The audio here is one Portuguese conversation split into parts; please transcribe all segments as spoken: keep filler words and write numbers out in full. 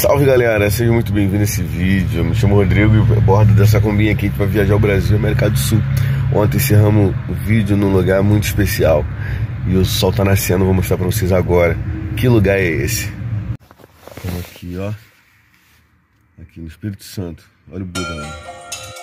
Salve galera, seja muito bem-vindo a esse vídeo. Eu me chamo Rodrigo e bordo dessa combinha aqui para viajar ao Brasil e América do Sul. Ontem encerramos o vídeo num lugar muito especial e o sol tá nascendo, vou mostrar para vocês agora que lugar é esse. Estamos aqui, ó, aqui no Espírito Santo. Olha o Buda lá.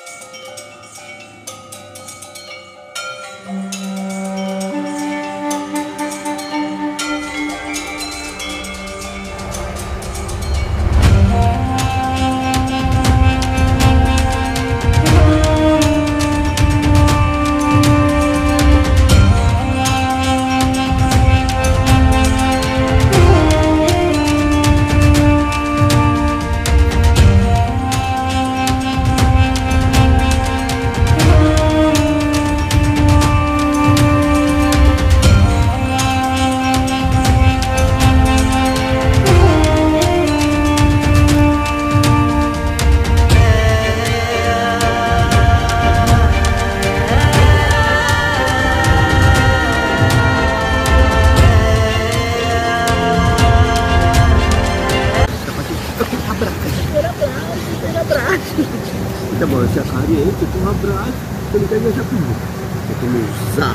Tá bom, essa cara aí, eu tenho um abraço, eu não quero viajar comigo. Eu tenho que usar.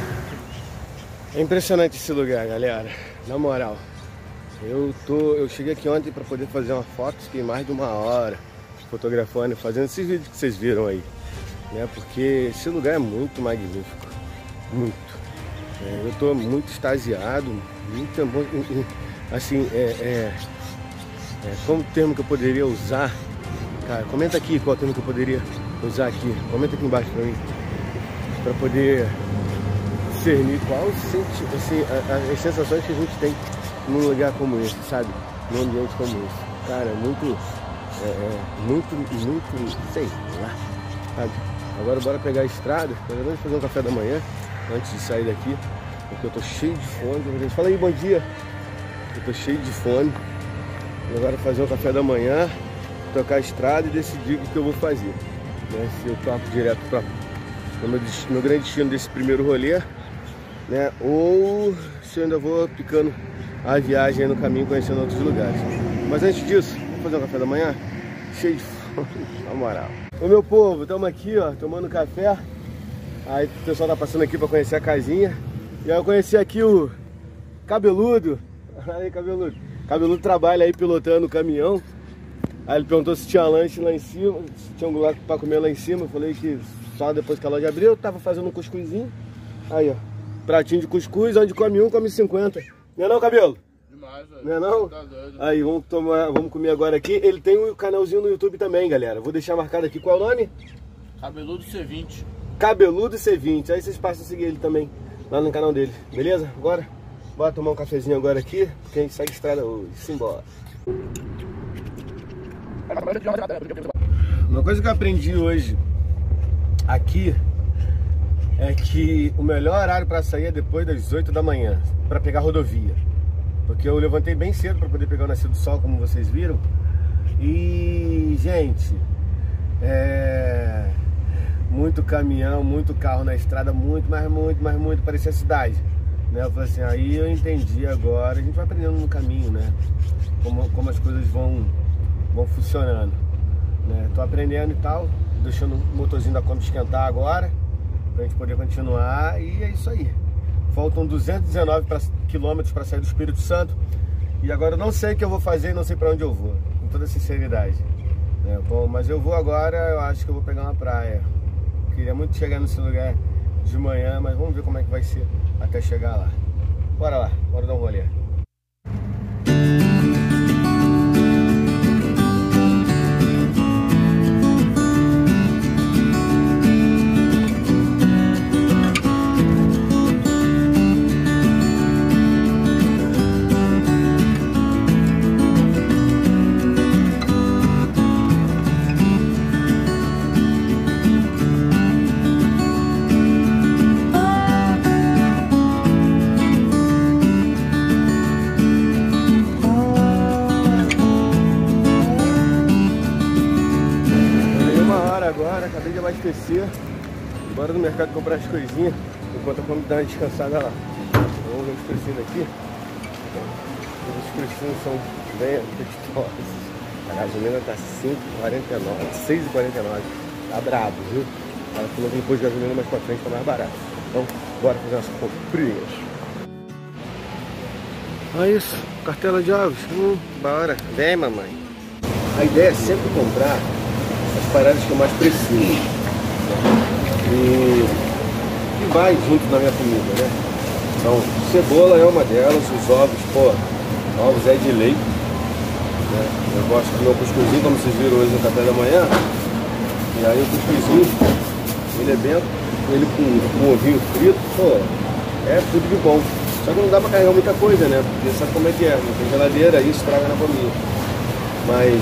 É impressionante esse lugar, galera. Na moral, eu tô, eu cheguei aqui ontem para poder fazer uma foto, fiquei mais de uma hora fotografando, fazendo esses vídeos que vocês viram aí, né? Porque esse lugar é muito magnífico, muito. É, eu tô muito extasiado, muito, muito assim, é, é, é, como termo que eu poderia usar. Cara, comenta aqui qual termo que eu poderia usar aqui. Comenta aqui embaixo pra mim, pra poder discernir qual senti assim, a, a, as sensações que a gente tem num lugar como esse, sabe? Num ambiente como esse. Cara, muito, é, é, muito, muito, sei lá, sabe? Agora bora pegar a estrada, pelo menos fazer um café da manhã, antes de sair daqui, porque eu tô cheio de fome. Fala aí, bom dia. Eu tô cheio de fome. E agora fazer um café da manhã, tocar a estrada e decidir o que eu vou fazer, né? Se eu toco direto para o meu, meu grande destino desse primeiro rolê, né? Ou se eu ainda vou picando a viagem aí no caminho, conhecendo outros lugares. Mas antes disso, vamos fazer um café da manhã? Cheio de fome, na moral. Ô meu povo, estamos aqui, ó, tomando café. Aí o pessoal tá passando aqui para conhecer a casinha. E aí eu conheci aqui o Cabeludo. Aí, Cabeludo. Cabeludo trabalha aí pilotando o caminhão. Aí ele perguntou se tinha lanche lá em cima, se tinha um lugar pra comer lá em cima. Eu falei que só depois que a loja abriu. Eu tava fazendo um cuscuzinho. Aí, ó, pratinho de cuscuz, onde come um, come cinquenta. Não é não, Cabelo? Demais, velho. Não é não? Tá doido. Aí, vamos, tomar, vamos comer agora aqui. Ele tem um canalzinho no YouTube também, galera. Vou deixar marcado aqui. Qual é o nome? Cabeludo C vinte. Cabeludo C vinte. Aí vocês passam a seguir ele também, lá no canal dele. Beleza? Agora, bora tomar um cafezinho agora aqui, porque a gente segue a estrada hoje. Simbora. Uma coisa que eu aprendi hoje aqui é que o melhor horário para sair é depois das oito da manhã, para pegar rodovia. Porque eu levantei bem cedo para poder pegar o nascer do sol, como vocês viram. E, gente, é muito caminhão, muito carro na estrada, muito, mas muito, mas muito, parecia a cidade, né? Eu falei assim, aí eu entendi agora, a gente vai aprendendo no caminho, né? Como, como as coisas vão vão funcionando, né? Tô aprendendo e tal, deixando o motorzinho da Kombi esquentar agora, pra gente poder continuar, e é isso aí. Faltam duzentos e dezenove quilômetros para sair do Espírito Santo, e agora eu não sei o que eu vou fazer e não sei para onde eu vou, com toda sinceridade, né? Bom, mas eu vou agora, eu acho que eu vou pegar uma praia. Queria muito chegar nesse lugar de manhã, mas vamos ver como é que vai ser até chegar lá. Bora lá, bora dar um rolê. Abastecer, bora no mercado comprar as coisinhas enquanto a Kombi dá uma descansada lá. Vamos abastecer aqui. preços são bem apetitosos. A gasolina tá cinco e quarenta e nove, seis e quarenta e nove. Tá brabo, viu? Ela falou que no posto de gasolina mais pra frente tá mais barato. Então, bora fazer umas comprinhas. Olha isso, cartela de ovos. Hum, bora. Vem, mamãe. A ideia é sempre comprar as paradas que eu mais preciso. E, e vai junto na minha comida, né? Então, cebola é uma delas, os ovos, pô, ovos é de leite. Né? Eu gosto do meu cuscuzinho, como vocês viram hoje no café da manhã. E aí o cuscuzinho, ele é bem, ele com, com ovinho frito, pô, é tudo de bom. Só que não dá pra carregar muita coisa, né? Porque sabe como é que é, não tem geladeira, isso estraga na família. Mas,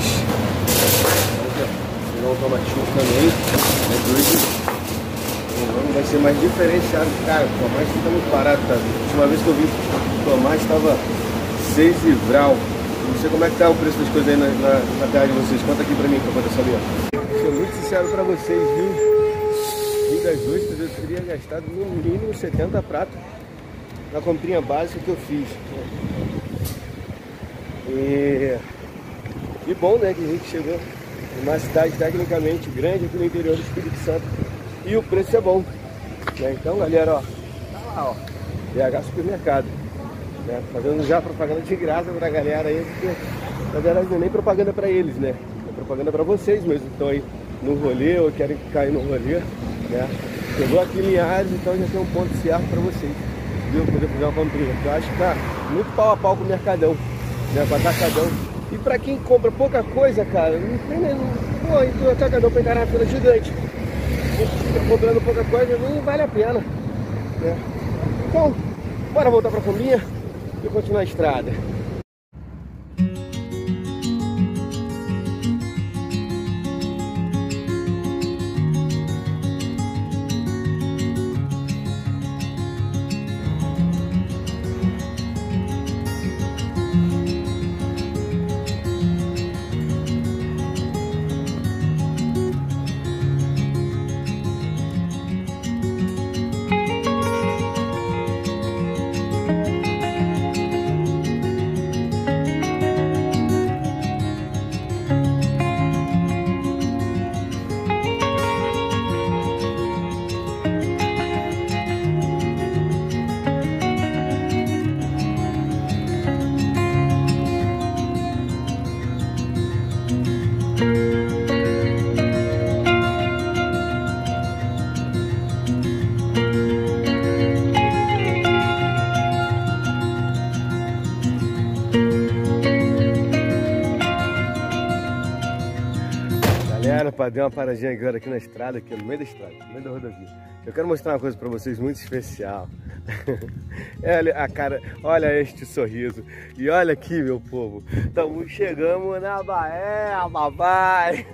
vou pegar um tomatinho também, né? Dois. Vai ser mais diferenciado, cara. O tomate fica muito barato, tá? A última vez que eu vi o tomate estava seis e vral. Não sei como é que tá o preço das coisas aí na, na, na terra de vocês. Conta aqui pra mim pra eu poder saber. Vou ser muito sincero pra vocês, viu? Rio das Ostras eu teria gastado no mínimo setenta pratos na comprinha básica que eu fiz. E, e bom, né, que a gente chegou numa cidade tecnicamente grande aqui no interior do Espírito Santo. E o preço é bom. Né? Então, galera, ó, tá lá, ó, B H Supermercado, né? Fazendo já propaganda de graça pra galera aí, porque na verdade não é nem propaganda pra eles, né? É propaganda pra vocês mesmo que estão aí no rolê ou querem cair no rolê, né? Chegou aqui em Linhares, então já tem um ponto certo pra vocês, viu? Poder fazer uma comprinha. Eu acho que tá muito pau a pau com o Mercadão, né? Com o Atacadão. E pra quem compra pouca coisa, cara, não tem nem. Pô, então o Atacadão pra entrar na fila gigante. Comprando pouca coisa não vale a pena, né? Então, bora voltar pra cominha e continuar a estrada. Galera, para dar uma paradinha agora aqui na estrada, aqui no meio da estrada, no meio da rodovia. Eu quero mostrar uma coisa para vocês muito especial. Olha a cara, olha este sorriso. E olha aqui, meu povo, estamos chegamos na Bahia, papai.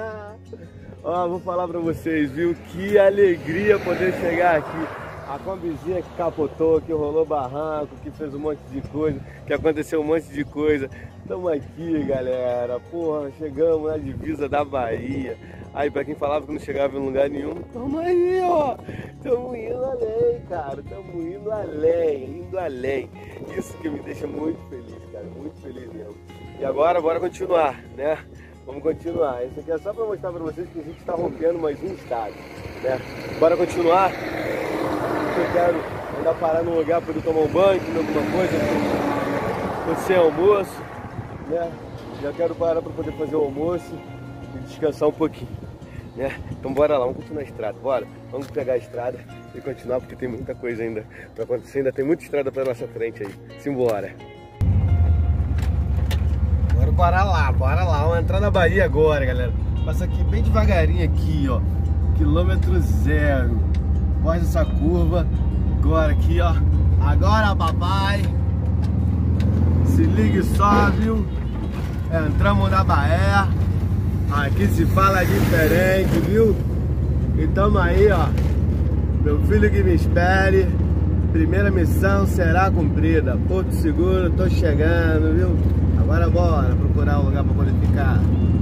Ó, vou falar para vocês, viu? Que alegria poder chegar aqui. A combizinha que capotou, que rolou barranco, que fez um monte de coisa, que aconteceu um monte de coisa. Estamos aqui, galera. Porra, chegamos na divisa da Bahia. Aí, pra quem falava que não chegava em lugar nenhum, tamo aí, ó. Tamo indo além, cara. Tamo indo além, indo além. Isso que me deixa muito feliz, cara. Muito feliz mesmo. E agora, bora continuar, né? Vamos continuar. Isso aqui é só pra mostrar pra vocês que a gente tá rompendo mais um estado, né? Bora continuar. Eu quero ainda parar num lugar para poder tomar um banho, comer alguma coisa, sem almoço, né? Já quero parar para poder fazer o almoço e descansar um pouquinho, né? Então bora lá, vamos continuar a estrada, bora. Vamos pegar a estrada e continuar, porque tem muita coisa ainda para acontecer, ainda tem muita estrada para nossa frente aí. Simbora. Bora, bora lá, bora lá. Vamos entrar na Bahia agora, galera. Passa aqui bem devagarinho aqui, ó. Quilômetro zero. Após essa curva, agora aqui, ó. Agora, papai. Se ligue só, viu? Entramos na Bahia. Aqui se fala diferente, viu? E tamo aí, ó. Meu filho que me espere. Primeira missão será cumprida. Porto Seguro, tô chegando, viu? Agora bora procurar um lugar pra poder ficar.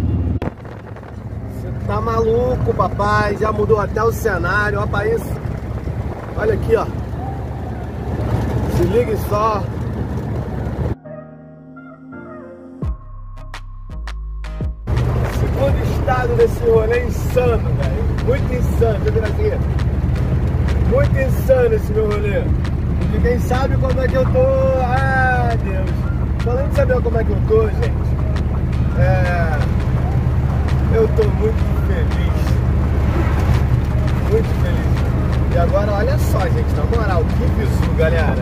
Você tá maluco, papai? Já mudou até o cenário, ó pra isso. Olha aqui, ó. Se ligue só. segundo estado desse rolê insano, velho. Muito insano, geografia. Muito insano esse meu rolê. Porque quem sabe como é que eu tô... Ah, Deus. Falando de saber como é que eu tô, gente. É... Eu tô muito feliz. Muito feliz. E agora, olha só, gente. Na moral, que bizu, galera.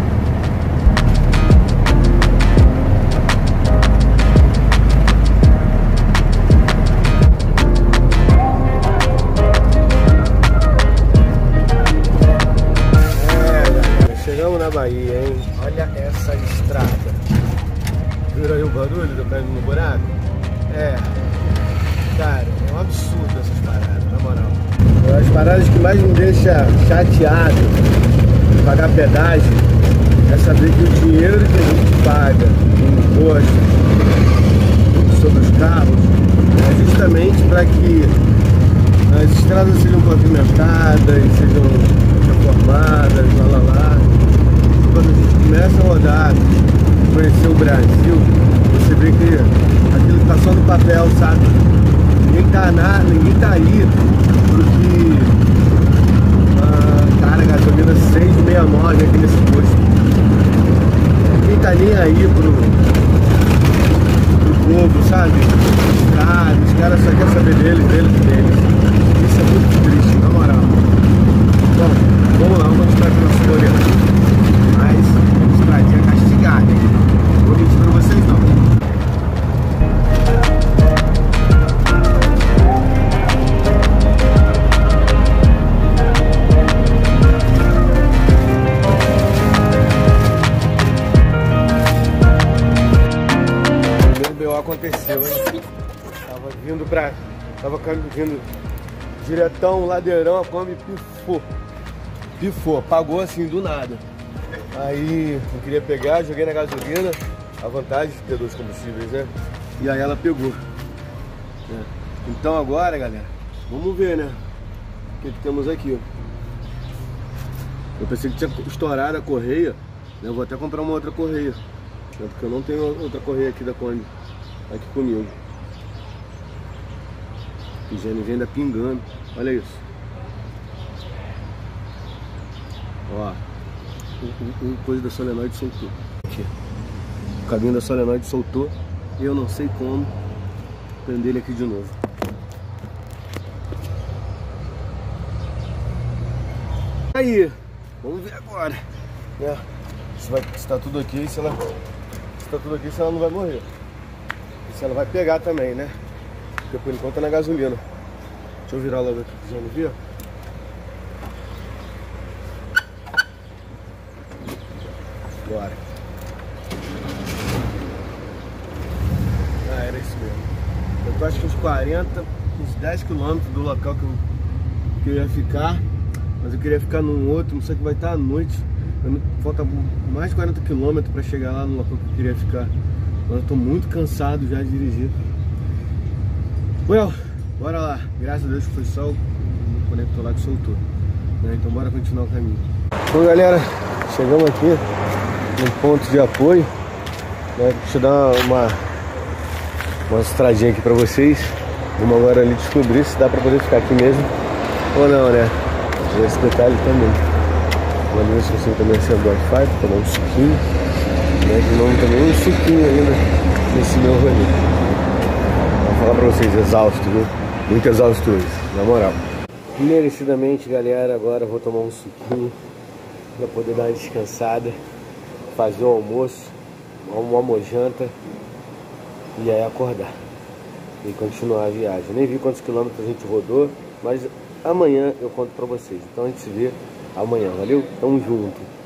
Chegamos na Bahia, hein? Olha essa estrada. Viram aí o barulho do pé no buraco? É. Cara, é um absurdo essas paradas, na moral. As paradas que mais me deixam chateado de pagar pedágio é saber que o dinheiro que a gente paga em imposto sobre os carros é justamente para que as estradas sejam pavimentadas, sejam reformadas, lá lá lá. Quando a gente começa a rodar, conhecer o Brasil, você vê que aquilo está só no papel, sabe? Ninguém tá, na, ninguém tá aí pro que, ah, cara, gasolina seis e sessenta e nove aqui nesse posto. Ninguém tá nem aí pro, pro povo, sabe? Estrada, os caras só querem saber deles, deles, deles. Isso é muito triste, na moral. Bom, vamos lá, vamos mostrar aqui o nosso rolê. Mas estradinha castigada, hein? Vou mentir pra vocês não. O primeiro B O aconteceu, hein? Tava vindo pra... Tava vindo diretão, ladeirão, a Kombi pifou. Pifou, apagou assim do nada. Aí eu queria pegar, joguei na gasolina, a vantagem de ter dois combustíveis, né? E aí ela pegou. É. Então agora, galera, vamos ver, né? O que, que temos aqui. Eu pensei que tinha estourado a correia, né? Eu vou até comprar uma outra correia, né? Porque eu não tenho outra correia aqui da Kombi aqui comigo. O G N V ainda pingando, olha isso. Ó. O, o, o coisa da solenoide soltou. Aqui. O cabinho da solenoide soltou. E eu não sei como prender ele aqui de novo. Aí, vamos ver agora. É, se, vai, se tá tudo aqui, se ela. Se tá tudo aqui, se ela não vai morrer. E se ela vai pegar também, né? Porque por enquanto é na gasolina. Deixa eu virar logo aqui pro G N V. Bora. Ah, era isso mesmo. Eu tô acho que uns quarenta, uns dez quilômetros do local que eu, que eu ia ficar. Mas eu queria ficar num outro, não sei que vai estar à noite. Eu, falta mais de quarenta quilômetros para chegar lá no local que eu queria ficar. Mas eu tô muito cansado já de dirigir. Well, bora lá. Graças a Deus que foi só o conector lá que soltou, né? Então bora continuar o caminho. Bom, galera, chegamos aqui um ponto de apoio, né? Deixa eu dar uma uma estradinha aqui pra vocês. Vamos agora ali descobrir se dá pra poder ficar aqui mesmo ou não, né? Esse detalhe também. Vamos ver se você também acende o Wi-Fi pra tomar um suquinho, né? De novo também um suquinho ainda nesse meu rolê. Vou falar pra vocês, exausto, viu? Muito exausto hoje, na moral. Merecidamente, galera, agora eu vou tomar um suquinho pra poder dar uma descansada, fazer o almoço, uma almojanta e aí acordar e continuar a viagem. Nem vi quantos quilômetros a gente rodou, mas amanhã eu conto pra vocês. Então a gente se vê amanhã, valeu? Tamo junto!